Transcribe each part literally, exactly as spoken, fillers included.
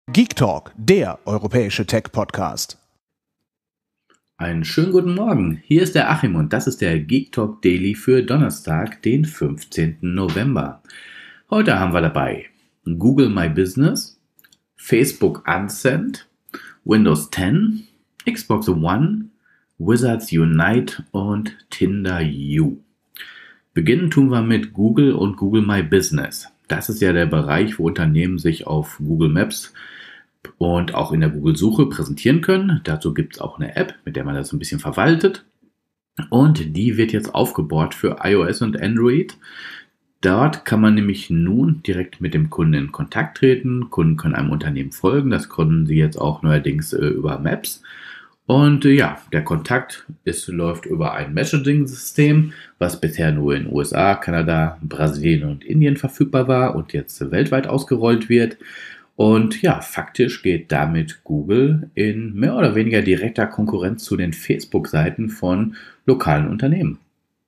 Geek Talk, der europäische Tech-Podcast. Einen schönen guten Morgen, hier ist der Achim und das ist der Geek Talk Daily für Donnerstag, den fünfzehnten November. Heute haben wir dabei Google My Business, Facebook Unsent, Windows zehn, Xbox One, Wizards Unite und Tinder U. Beginnen tun wir mit Google und Google My Business. Das ist ja der Bereich, wo Unternehmen sich auf Google Maps und auch in der Google-Suche präsentieren können. Dazu gibt es auch eine App, mit der man das ein bisschen verwaltet. Und die wird jetzt aufgebaut für iOS und Android. Dort kann man nämlich nun direkt mit dem Kunden in Kontakt treten. Kunden können einem Unternehmen folgen. Das können sie jetzt auch neuerdings äh, über Maps. Und äh, ja, der Kontakt ist, läuft über ein Messaging-System, was bisher nur in den U S A, Kanada, Brasilien und Indien verfügbar war und jetzt weltweit ausgerollt wird. Und ja, faktisch geht damit Google in mehr oder weniger direkter Konkurrenz zu den Facebook-Seiten von lokalen Unternehmen.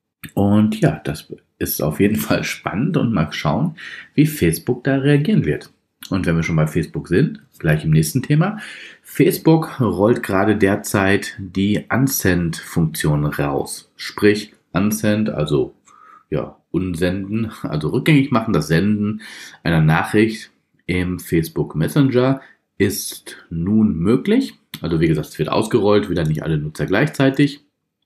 Und ja, das ist auf jeden Fall spannend und mal schauen, wie Facebook da reagieren wird. Und wenn wir schon bei Facebook sind, gleich im nächsten Thema. Facebook rollt gerade derzeit die Unsend-Funktion raus. Sprich, Unsend, also ja, unsenden, also rückgängig machen, das Senden einer Nachricht im Facebook Messenger ist nun möglich. Also wie gesagt, es wird ausgerollt, wieder nicht alle Nutzer gleichzeitig.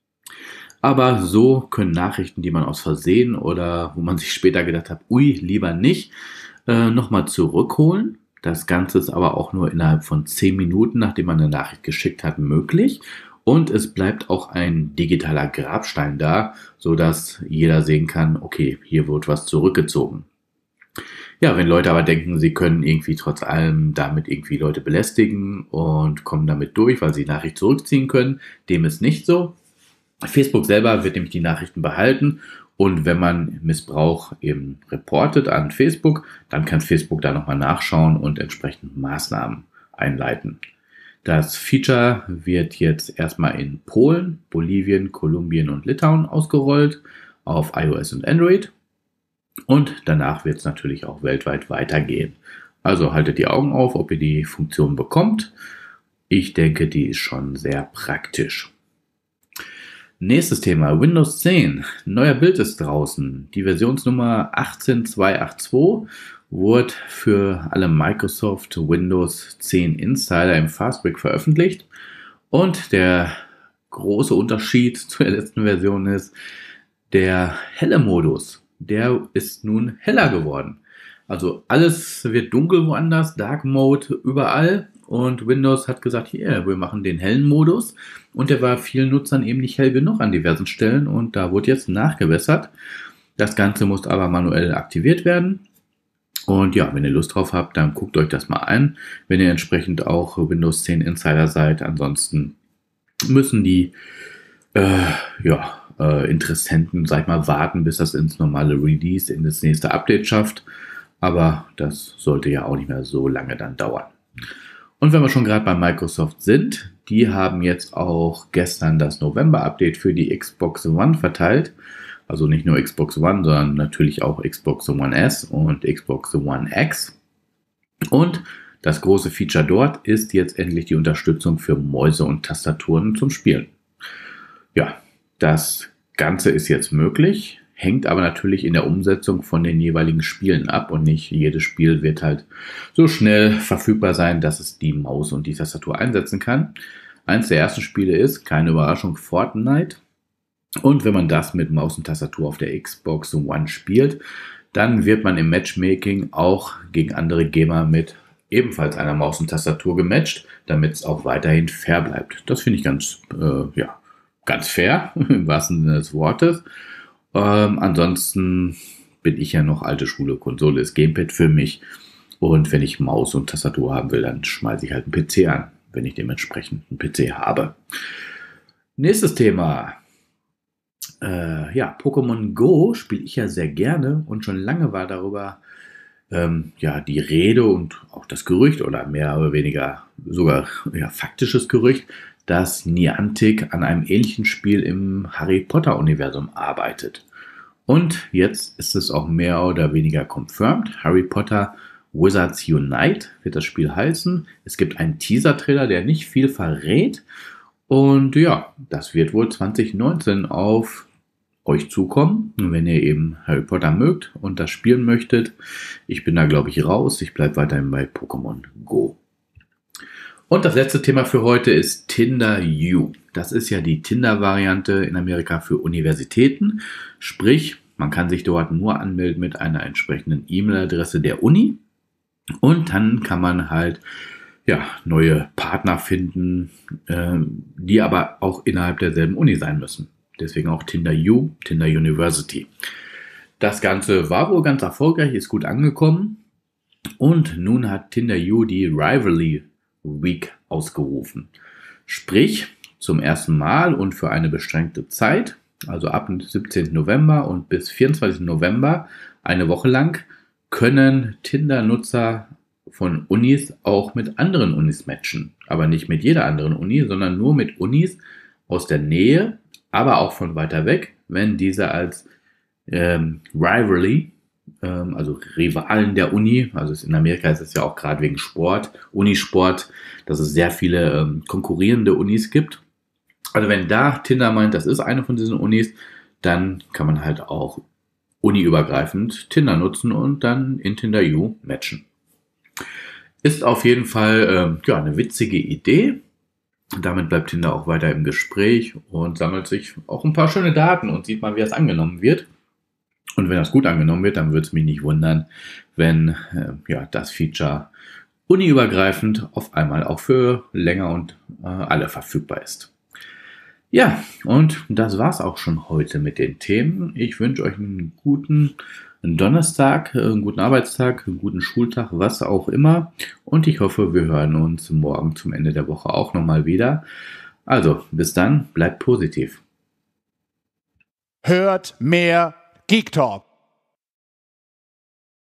Aber so können Nachrichten, die man aus Versehen oder wo man sich später gedacht hat, ui, lieber nicht, äh, nochmal zurückholen. Das Ganze ist aber auch nur innerhalb von zehn Minuten, nachdem man eine Nachricht geschickt hat, möglich. Und es bleibt auch ein digitaler Grabstein da, sodass jeder sehen kann, okay, hier wird was zurückgezogen. Ja, wenn Leute aber denken, sie können irgendwie trotz allem damit irgendwie Leute belästigen und kommen damit durch, weil sie die Nachricht zurückziehen können, dem ist nicht so. Facebook selber wird nämlich die Nachrichten behalten und wenn man Missbrauch eben reportet an Facebook, dann kann Facebook da nochmal nachschauen und entsprechend Maßnahmen einleiten. Das Feature wird jetzt erstmal in Polen, Bolivien, Kolumbien und Litauen ausgerollt auf iOS und Android. Und danach wird es natürlich auch weltweit weitergehen. Also haltet die Augen auf, ob ihr die Funktion bekommt. Ich denke, die ist schon sehr praktisch. Nächstes Thema, Windows zehn. Neuer Bild ist draußen. Die Versionsnummer achtzehn zwei acht zwei wurde für alle Microsoft Windows zehn Insider im Fastback veröffentlicht. Und der große Unterschied zur letzten Version ist, der helle Modus. Der ist nun heller geworden. Also alles wird dunkel woanders, Dark Mode überall und Windows hat gesagt, hier, wir machen den hellen Modus und der war vielen Nutzern eben nicht hell genug an diversen Stellen und da wurde jetzt nachgebessert. Das Ganze muss aber manuell aktiviert werden und ja, wenn ihr Lust drauf habt, dann guckt euch das mal an, wenn ihr entsprechend auch Windows zehn Insider seid. Ansonsten müssen die, äh, ja, Äh, Interessenten, sag ich mal, warten, bis das ins normale Release, in das nächste Update schafft. Aber das sollte ja auch nicht mehr so lange dann dauern. Und wenn wir schon gerade bei Microsoft sind, die haben jetzt auch gestern das November-Update für die Xbox One verteilt. Also nicht nur Xbox One, sondern natürlich auch Xbox One S und Xbox One X. Und das große Feature dort ist jetzt endlich die Unterstützung für Mäuse und Tastaturen zum Spielen. Ja, das Ganze ist jetzt möglich, hängt aber natürlich in der Umsetzung von den jeweiligen Spielen ab und nicht jedes Spiel wird halt so schnell verfügbar sein, dass es die Maus und die Tastatur einsetzen kann. Eins der ersten Spiele ist, keine Überraschung, Fortnite. Und wenn man das mit Maus und Tastatur auf der Xbox One spielt, dann wird man im Matchmaking auch gegen andere Gamer mit ebenfalls einer Maus und Tastatur gematcht, damit es auch weiterhin fair bleibt. Das finde ich ganz, äh, ja, Ganz fair, im wahrsten Sinne des Wortes. Ähm, ansonsten bin ich ja noch alte Schule. Konsole ist Gamepad für mich. Und wenn ich Maus und Tastatur haben will, dann schmeiße ich halt einen P C an, wenn ich dementsprechend einen P C habe. Nächstes Thema. Äh, ja, Pokémon Go spiele ich ja sehr gerne und schon lange war darüber ähm, ja, die Rede und auch das Gerücht oder mehr oder weniger sogar ja, faktisches Gerücht, dass Niantic an einem ähnlichen Spiel im Harry Potter-Universum arbeitet. Und jetzt ist es auch mehr oder weniger confirmed. Harry Potter Wizards Unite wird das Spiel heißen. Es gibt einen Teaser-Trailer, der nicht viel verrät. Und ja, das wird wohl zwanzig neunzehn auf euch zukommen, wenn ihr eben Harry Potter mögt und das spielen möchtet. Ich bin da, glaube ich, raus. Ich bleibe weiterhin bei Pokémon Go. Und das letzte Thema für heute ist Tinder U. Das ist ja die Tinder-Variante in Amerika für Universitäten. Sprich, man kann sich dort nur anmelden mit einer entsprechenden E-Mail-Adresse der Uni. Und dann kann man halt ja, neue Partner finden, äh, die aber auch innerhalb derselben Uni sein müssen. Deswegen auch Tinder U, Tinder University. Das Ganze war wohl ganz erfolgreich, ist gut angekommen. Und nun hat Tinder U die Rivalry Week ausgerufen. Sprich, zum ersten Mal und für eine beschränkte Zeit, also ab dem siebzehnten November und bis vierundzwanzigsten November, eine Woche lang, können Tinder-Nutzer von Unis auch mit anderen Unis matchen. Aber nicht mit jeder anderen Uni, sondern nur mit Unis aus der Nähe, aber auch von weiter weg, wenn diese als ähm, Rivalry, ähm, also Rivalen der Uni, also in Amerika ist es ja auch gerade wegen Sport, Unisport, dass es sehr viele ähm, konkurrierende Unis gibt. Also wenn da Tinder meint, das ist eine von diesen Unis, dann kann man halt auch uniübergreifend Tinder nutzen und dann in Tinder U matchen. Ist auf jeden Fall ähm, ja, eine witzige Idee. Damit bleibt Tinder auch weiter im Gespräch und sammelt sich auch ein paar schöne Daten und sieht mal, wie das angenommen wird. Und wenn das gut angenommen wird, dann würde es mich nicht wundern, wenn äh, ja, das Feature uniübergreifend auf einmal auch für länger und äh, alle verfügbar ist. Ja, und das war's auch schon heute mit den Themen. Ich wünsche euch einen guten Donnerstag, einen guten Arbeitstag, einen guten Schultag, was auch immer. Und ich hoffe, wir hören uns morgen zum Ende der Woche auch nochmal wieder. Also, bis dann, bleibt positiv. Hört mehr Geek Talk.